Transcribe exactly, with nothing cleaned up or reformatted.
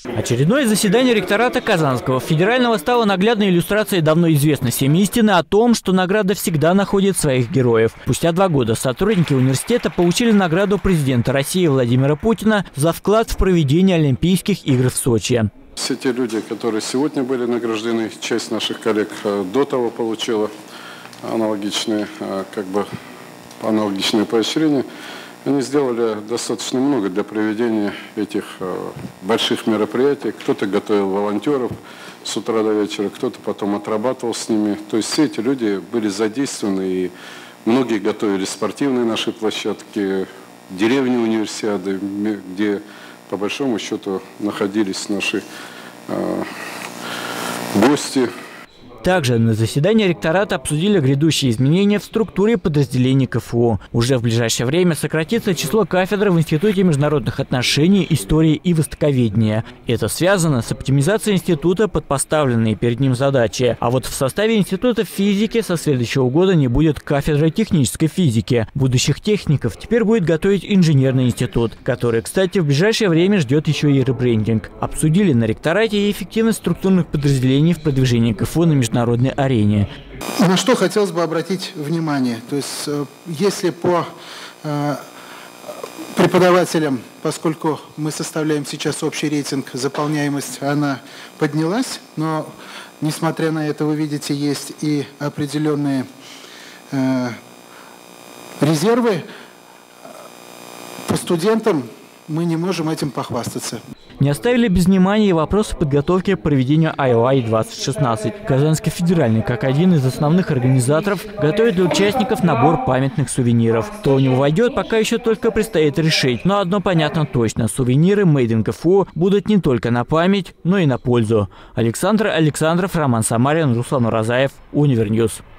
Очередное заседание ректората Казанского федерального стало наглядной иллюстрацией давно известной всем истины о том, что награда всегда находит своих героев. Спустя два года сотрудники университета получили награду президента России Владимира Путина за вклад в проведение Олимпийских игр в Сочи. Все те люди, которые сегодня были награждены, часть наших коллег до того получила аналогичные, как бы, аналогичные поощрения. Они сделали достаточно много для проведения этих больших мероприятий. Кто-то готовил волонтеров с утра до вечера, кто-то потом отрабатывал с ними. То есть все эти люди были задействованы, и многие готовили спортивные наши площадки, деревни универсиады, где по большому счету находились наши э, гости. Также на заседании ректората обсудили грядущие изменения в структуре подразделений КФУ. Уже в ближайшее время сократится число кафедр в Институте международных отношений, истории и востоковедения. Это связано с оптимизацией института под поставленные перед ним задачи. А вот в составе Института физики со следующего года не будет кафедры технической физики. Будущих техников теперь будет готовить инженерный институт, который, кстати, в ближайшее время ждет еще и ребрендинг. Обсудили на ректорате и эффективность структурных подразделений в продвижении КФУ на международной народной арене. На что хотелось бы обратить внимание. То есть, если по э, преподавателям, поскольку мы составляем сейчас общий рейтинг, заполняемость, она поднялась, но, несмотря на это, вы видите, есть и определенные э, резервы. По студентам мы не можем этим похвастаться. Не оставили без внимания и вопросы подготовки к проведению ай о ай двадцать шестнадцать. Казанский федеральный, как один из основных организаторов, готовит для участников набор памятных сувениров. Кто в него войдет, пока еще только предстоит решить. Но одно понятно точно – сувениры Made in КФУ будут не только на память, но и на пользу. Александр Александров, Роман Самарин, Руслан Уразаев, Универньюз.